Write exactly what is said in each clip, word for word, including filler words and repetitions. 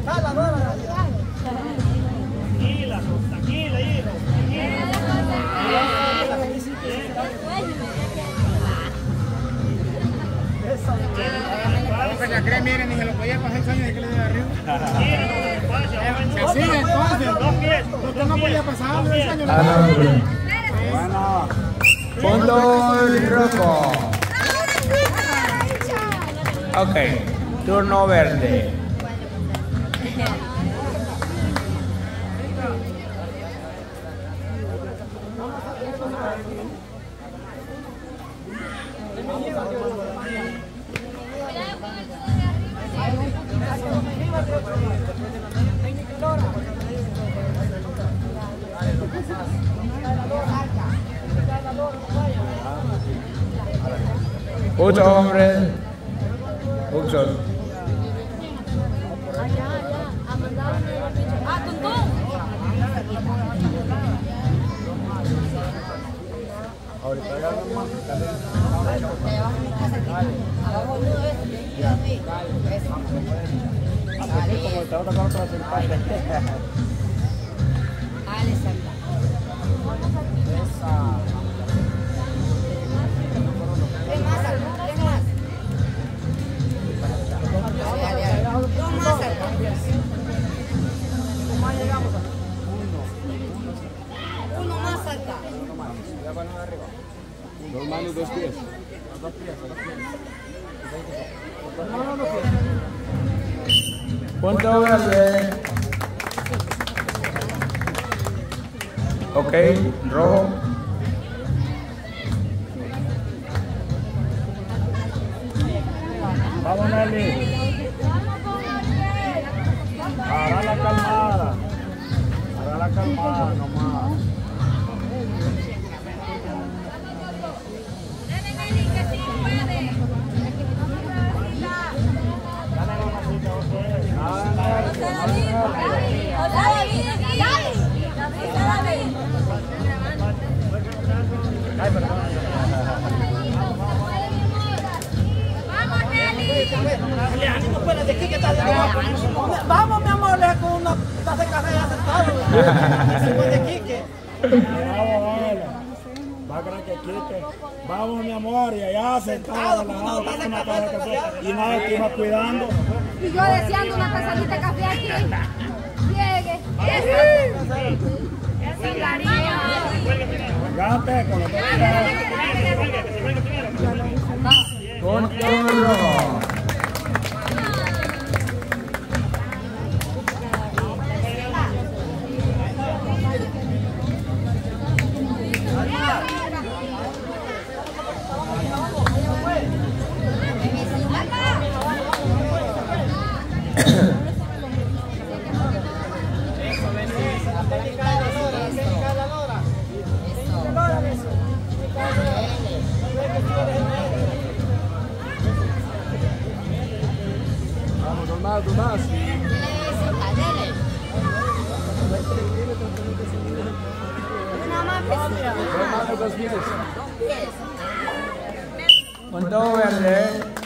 Tranquila, tranquila, hijo. No se la cree, miren, ni se lo podía pasar seis años de que le dio arriba. Se sigue entonces. Usted no podía pasar seis años. Bueno. Punto rojo. Ok, turno verde. Muchos hombres. Muchos. Ah, tuntún. Ahorita ya no Dale, Santa. ¿Qué más? ¿Qué más? Dale, dale. Dos más, Santa. Uno más, Santa. Dos manos, dos pies. Dos pies, dos pies. Punto verde. Ok, rojo. Vamos, Nelly. Hará la calmada. Hará la calmada nomás. Vamos, mi amor, le con una taza de café ya sentado. Se fue de Quique. Vamos, vale. Va a creer que Quique. Vamos, mi amor, y allá sentado, relajado, con una taza de café. Y nada, que iba cuidando. Y yo deseando una tazadita de café aquí. Llegue. Eso daría. Vengate con lo que Punto rojo. Vamos, dos más, dos más. Una más, Dos manos, dos pies. Punto verde.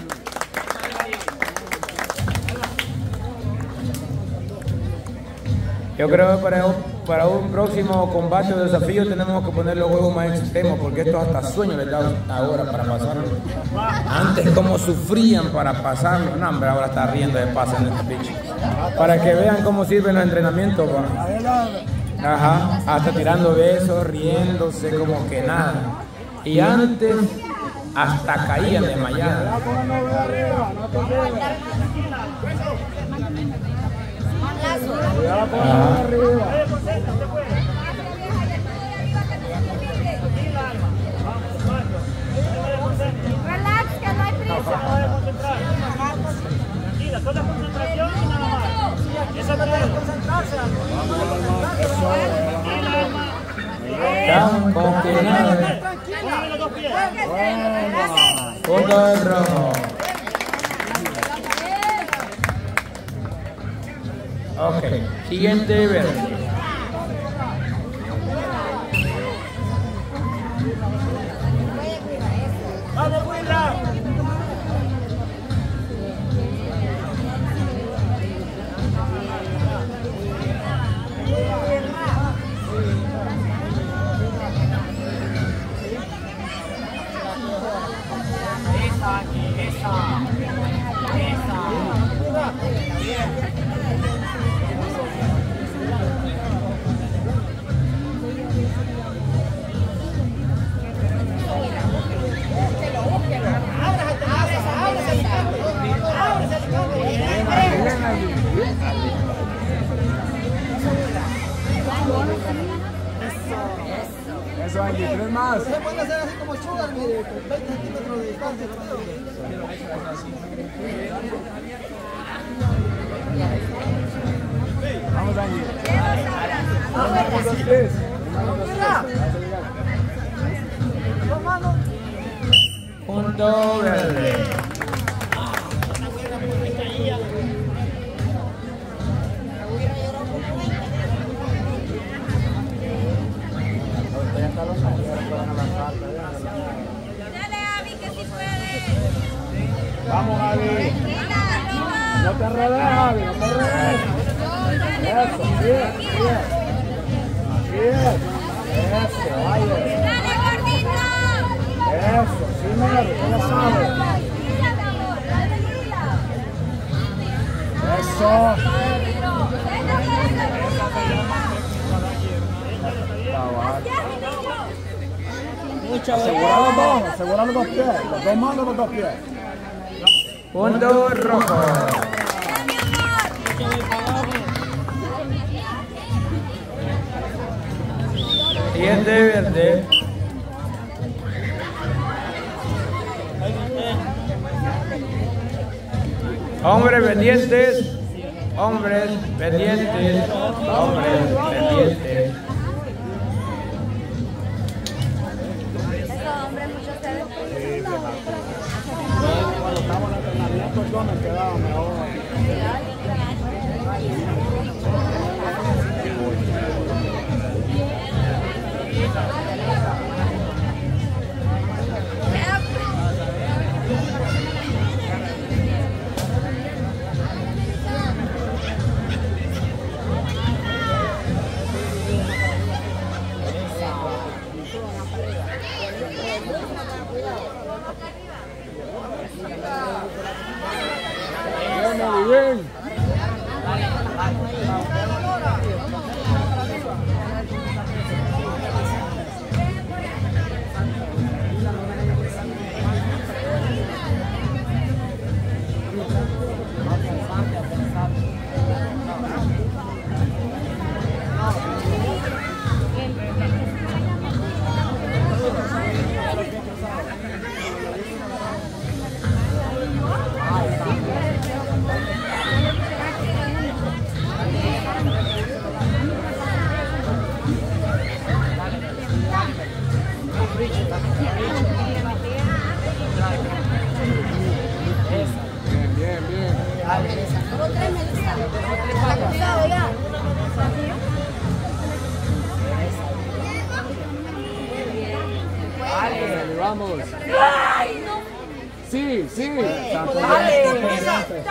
Yo creo que para un, para un próximo combate o desafío tenemos que poner los juegos más extremos, porque esto hasta sueño les da ahora para pasarlo. Antes como sufrían para pasarlo, no hombre, ahora está riendo de paso en este pitch. Para que vean cómo sirven los entrenamientos, va. Ajá, hasta tirando besos, riéndose como que nada. Y antes hasta caían desmayadas. Ajá. relax, que no hay prisa. Tranquila, solo concentración y nada más. Eso no es concentrarse. Tranquila, alma. Están como que nada. Póngale los dos pies. Punto rojo. Ok, siguiente verde. ¡Vamos, Wilra! Eso, Angie, tres más. Se puede hacer así como Sugar, mire, con veinte centímetros de distancia. Vamos, Angie. Vamos, dos, tres. Dos manos. Punto verde. Dale, Abby, que sí puede. Vamos, Javi. No te enredes, Javi, no te enredes. Eso, bien, bien. Así es. Eso, vaya. Dale, gordito. Eso, sí, Mary, tú lo sabes. Eso. Asegura los dos, asegura los dos pies. Los dos manos, los dos pies. Punto rojo. Siguiente verde. Hombres pendientes. Hombres pendientes. Hombres pendientes. Cuando estábamos en el entrenamiento, yo me quedaba mejor. Bien, muy bien. Vamos. Sí, sí. Dale, Dale.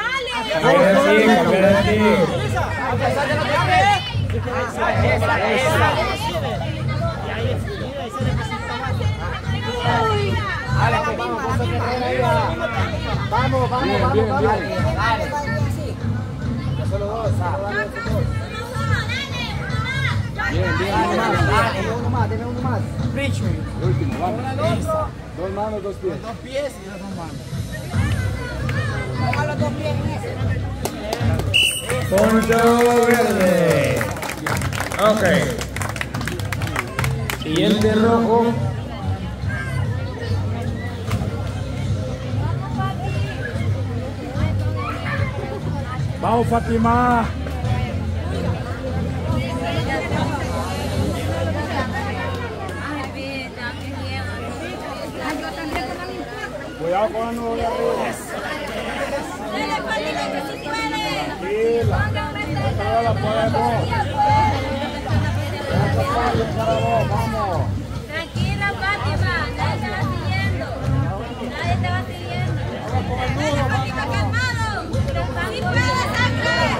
Vamos, vamos, bien, vamos, bien, vamos. bien. Dale. Solo dos, Bien, bien. dale, uno más, deme uno más. El último, vamos. Dos manos, dos pies. Dos pies y dos manos. Ponga los dos pies en ese. Punto verde. Ok. Siguiente rojo. Vamos, Fátima. Cuidado con el nudo de arriba. Dale, Fátima, que sí puede. Tranquila. Esta la podemos. Vamos. Tranquila, Fátima. Nadie te va siguiendo. Nadie te va siguiendo. Dale, Fátima, calmado. Sí puede, sangre.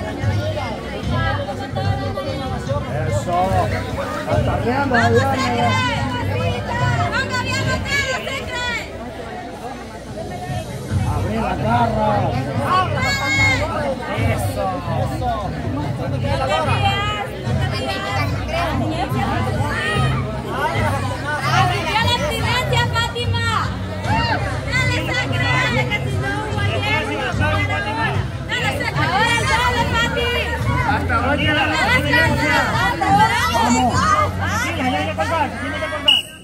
Eso. Está riendo, Vamos, Javier. sangre. Ponga bien la cara, sangre. Abrir la garra. Eso, eso. No te rías, no te rías. Arriba la abstinencia, Fátima. Dale, sangre, dale, que si no, ayer. Dale, sangre. Ahora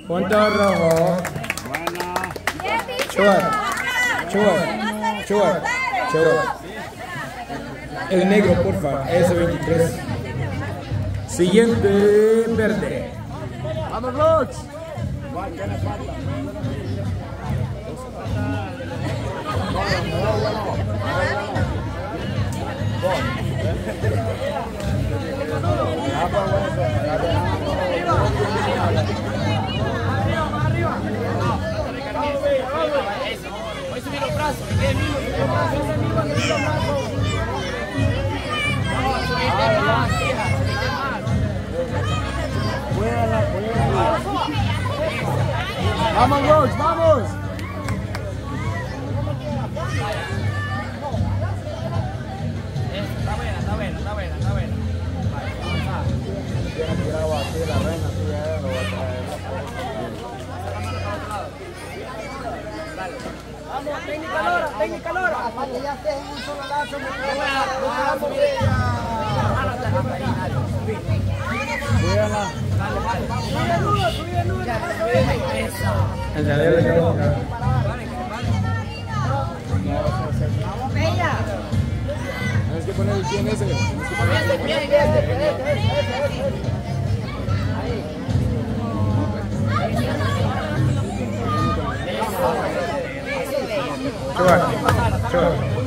Punto rojo. Chua, chua, chua, chua. El negro, porfa, ese veintitrés. Siguiente, verde. Vamos, Lux. Voy a subir los brazos, que el mismo, subir los brazos, ese mismo, subir los brazos. Vamos a subir de más, hija, subir de más. Cuídala, cuídala. Vamos, Lux, vamos. Está buena, está buena, está buena, está buena. Tiene que ir a batir la reina, sí, ya lo voy a traer. Vamos, técnica Lora, técnica Lora. Para que ya estés en un solo lazo. Cuídala. Sube nudo, sube nudo. El de Vamos, Bella. Tienes que poner el pie en ese. Tienes que poner Este, bien, este, este, este, este. Chua, chua.